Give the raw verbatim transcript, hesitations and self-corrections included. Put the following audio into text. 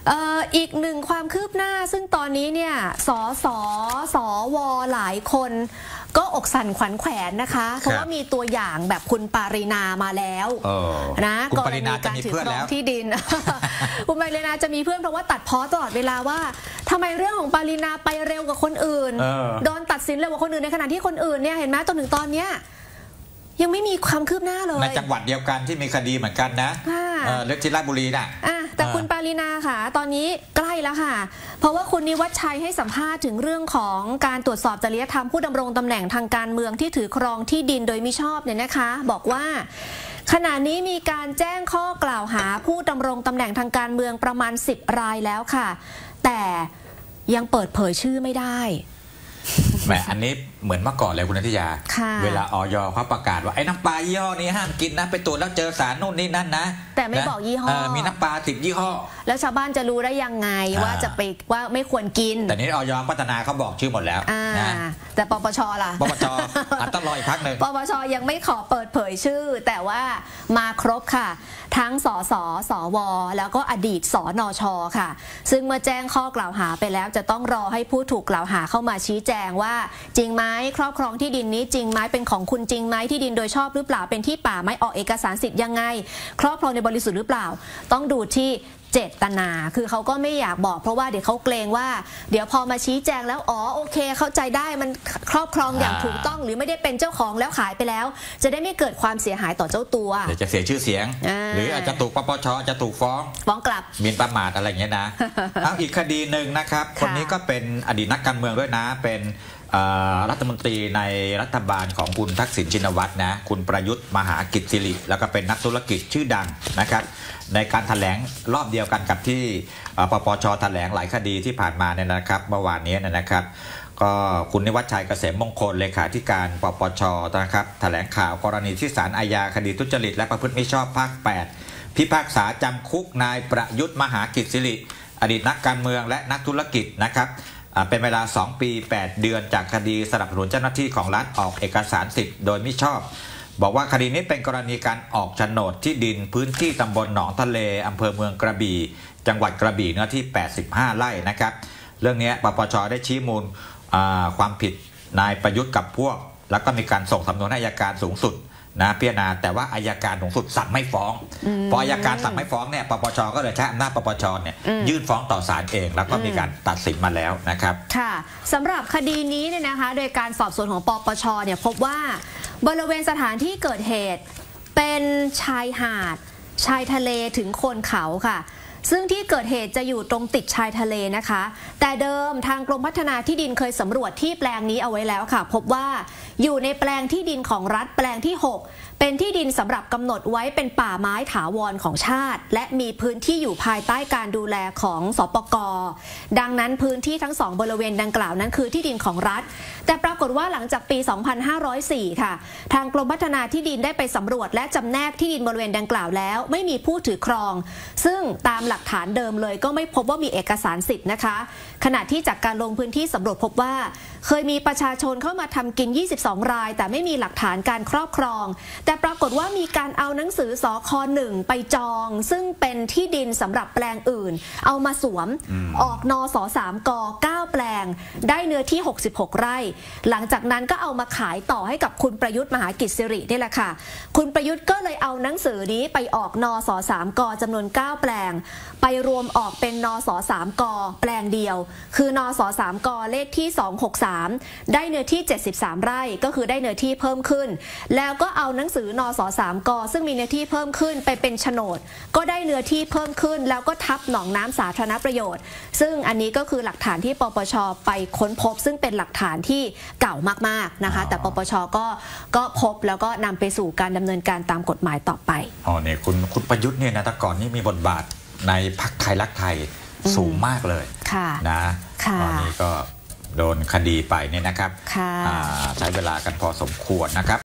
อออีกหนึ่งความคืบหน้าซึ่งตอนนี้เนี่ยสสสวหลายคนก็อกสั่นขวัญแขวนนะคะเพราะว่ามีตัวอย่างแบบคุณปารินามาแล้วนะคุณปารินาจะมีเพื่อนแล้วที่ดิน คุณปารินาจะมีเพื่อนเพราะว่าตัดพ้อตลอดเวลาว่าทำไมเรื่องของปารินาไปเร็วกว่าคนอื่นโดนตัดสินเร็วกว่าคนอื่นในขณะที่คนอื่นเนี่ยเห็นไหมจนถึงตอนเนี้ยยังไม่มีความคืบหน้าเลยในจังหวัดเดียวกันที่มีคดีเหมือนกันนะเลือกที่ราชบุรีน่ะแต่คุณปารินาค่ะตอนนี้ใกล้แล้วค่ะเพราะว่าคุณนิวัฒน์ชัยให้สัมภาษณ์ถึงเรื่องของการตรวจสอบจริยธรรมผู้ดำรงตำแหน่งทางการเมืองที่ถือครองที่ดินโดยมิชอบเนี่ยนะคะบอกว่าขณะนี้มีการแจ้งข้อกล่าวหาผู้ดำรงตำแหน่งทางการเมืองประมาณสิบรายแล้วค่ะแต่ยังเปิดเผยชื่อไม่ได้แหมอันนี้เหมือนเมื่อก่อนเลยคุณนัทยาเวลาอย.เขาประกาศว่าไอ้น้ำปลายี่ห้อนี้ห้ามกินนะไปตรวจแล้วเจอสารนู่นนี่นั่นนะแต่ไม่บอกยี่ห้อมีน้ำปลาติดยี่ห้อแล้วชาวบ้านจะรู้ได้ยังไงว่าจะไปว่าไม่ควรกินแต่นี้อย.พัฒนาเขาบอกชื่อหมดแล้วนะแต่ปปช.ล่ะปปช.อาจต้องรออีกพักหนึ่งปปช.ยังไม่ขอเปิดเผยชื่อแต่ว่ามาครบค่ะทั้งสสสวแล้วก็อดีตสนช.ค่ะซึ่งเมื่อแจ้งข้อกล่าวหาไปแล้วจะต้องรอให้ผู้ถูกกล่าวหาเข้ามาชี้แจงว่าจริงไหมครอบครองที่ดินนี้จริงไหมเป็นของคุณจริงไหมที่ดินโดยชอบหรือเปล่าเป็นที่ป่าไหมออกเอกสารสิทธิ์ยังไงครอบครองในบริสุทธิ์หรือเปล่าต้องดูที่เจตนาคือเขาก็ไม่อยากบอกเพราะว่าเดี๋ยวเขาเกรงว่าเดี๋ยวพอมาชี้แจงแล้วอ๋อโอเคเข้าใจได้มันครอบครองอย่างถูกต้องหรือไม่ได้เป็นเจ้าของแล้วขายไปแล้วจะได้ไม่เกิดความเสียหายต่อเจ้าตัวเดี๋ยวจะเสียชื่อเสียงหรืออาจจะถูกปปช.จะถูกฟ้องฟ้องกลับหมิ่นประมาทอะไรอย่างเงี้ยนะเอาอีกคดีหนึ่งนะครับคนนี้ก็เป็นอดีตนักการเมืองด้วยนะเป็นรัฐมนตรีในรัฐบาลของคุณทักษิณชินวัตรนะคุณประยุทธ์มหากิจสิริแล้วก็เป็นนักธุรกิจชื่อดังนะครับในการแถลงรอบเดียวกันกับที่ปปช.แถลงหลายคดีที่ผ่านมาเนี่ยนะครับเมื่อวานนี้นะครับก็คุณนิวัฒน์ชัยเกษมมงคลเลขาธิการปปช.นะครับแถลงข่าวกรณีที่ศาลอาญาคดีทุจริตและประพฤติมิชอบภาคแปดพิพากษาจำคุกนายประยุทธ์มหากิจสิริอดีตนักการเมืองและนักธุรกิจนะครับเป็นเวลาสองปีแปดเดือนจากคดีสนับสนุนเจ้าหน้าที่ของรัฐออกเอกสารสิทธิ์โดยมิชอบบอกว่าคดีนี้เป็นกรณีการออกโฉนดที่ดินพื้นที่ตำบลหนองทะเลอำเภอเมืองกระบี่จังหวัดกระบี่เนื้อที่แปดสิบห้าไร่นะครับเรื่องนี้ปปช.ได้ชี้มูลความผิดนายประยุทธ์กับพวกแล้วก็มีการส่งสำนวนให้อัยการสูงสุดนะพิจารณาแต่ว่าอัยการสูงสุดสั่งไม่ฟ้องพออัยการสั่งไม่ฟ้องเนี่ยปปช.ก็เลยใช้อำนาจปปช.เนี่ยยื่นฟ้องต่อศาลเองแล้วก็มีการตัดสินมาแล้วนะครับค่ะสำหรับคดีนี้เนี่ยนะคะโดยการสอบสวนของปปช.เนี่ยพบว่าบริเวณสถานที่เกิดเหตุเป็นชายหาดชายทะเลถึงโคนเขาค่ะซึ่งที่เกิดเหตุจะอยู่ตรงติดชายทะเลนะคะแต่เดิมทางกรมพัฒนาที่ดินเคยสำรวจที่แปลงนี้เอาไว้แล้วค่ะพบว่าอยู่ในแปลงที่ดินของรัฐแปลงที่หกเป็นที่ดินสำหรับกำหนดไว้เป็นป่าไม้ถาวรของชาติและมีพื้นที่อยู่ภายใต้การดูแลของสปก.ดังนั้นพื้นที่ทั้งสองบริเวณดังกล่าวนั้นคือที่ดินของรัฐแต่ปรากฏว่าหลังจากปี สองพันห้าร้อยสี่ ค่ะทางกรมพัฒนาที่ดินได้ไปสำรวจและจำแนกที่ดินบริเวณดังกล่าวแล้วไม่มีผู้ถือครองซึ่งตามหลักฐานเดิมเลยก็ไม่พบว่ามีเอกสารสิทธิ์นะคะขณะที่จากการลงพื้นที่สำรวจพบว่าเคยมีประชาชนเข้ามาทำกินยี่สิบสองรายแต่ไม่มีหลักฐานการครอบครองแต่ปรากฏว่ามีการเอาหนังสือสค.หนึ่งไปจองซึ่งเป็นที่ดินสำหรับแปลงอื่นเอามาสวมออกนสสามกเก้าแปลงได้เนื้อที่หกสิบหกไร่หลังจากนั้นก็เอามาขายต่อให้กับคุณประยุทธ์มหากิจสิรินี่แหละค่ะคุณประยุทธ์ก็เลยเอาหนังสือนี้ไปออกนสสามกจำนวนเก้าแปลงไปรวมออกเป็นนสสามกแปลงเดียวคือนสสามกเลขที่สองหกสามได้เนื้อที่เจ็ดสิบสามไร่ก็คือได้เนื้อที่เพิ่มขึ้นแล้วก็เอาหนังสือนสสามกซึ่งมีเนื้อที่เพิ่มขึ้นไปเป็นโฉนดก็ได้เนื้อที่เพิ่มขึ้นแล้วก็ทับหนองน้ำสาธารณประโยชน์ซึ่งอันนี้ก็คือหลักฐานที่ปปช.ไปค้นพบซึ่งเป็นหลักฐานที่เก่ามากๆนะคะแต่ปปช.ก็ก็พบแล้วก็นำไปสู่การดำเนินการตามกฎหมายต่อไปอ๋อเนี่ยคุณคุณประยุทธ์เนี่ยนะแต่ก่อนนี่มีบทบาทในพรรคไทยรักไทยสูงมากเลยนะตอนนี้ก็โดนคดีไปเนี่ยนะครับใช้เวลากันพอสมควรนะครับ